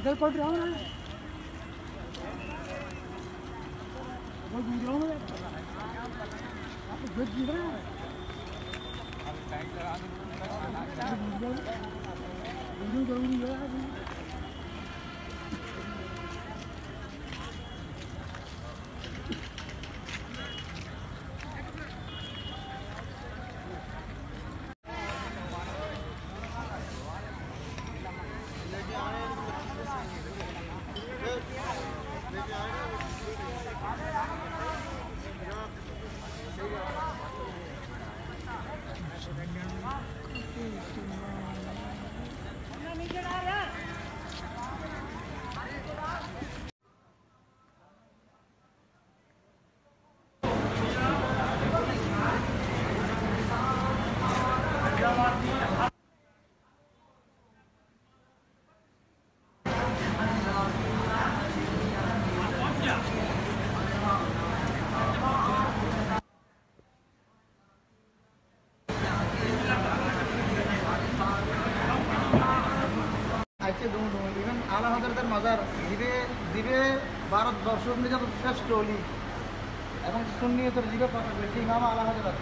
इधर पड़ रहा हूँ ना, वो घूम रहा हूँ मैं, आपको भेज दिख रहा है, जरूरी है। ইভেন আলা হযরতের মাজার জিবে জিবে ভারতবর্ষের মধ্যে শ্রেষ্ঠ অলি এবং সুন্নিয়তের জিবে কথা বেশি ইমাম আলা হযরত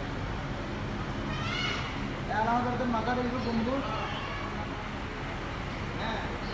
আলা হযরতের মাজার এই বন্ধু হ্যাঁ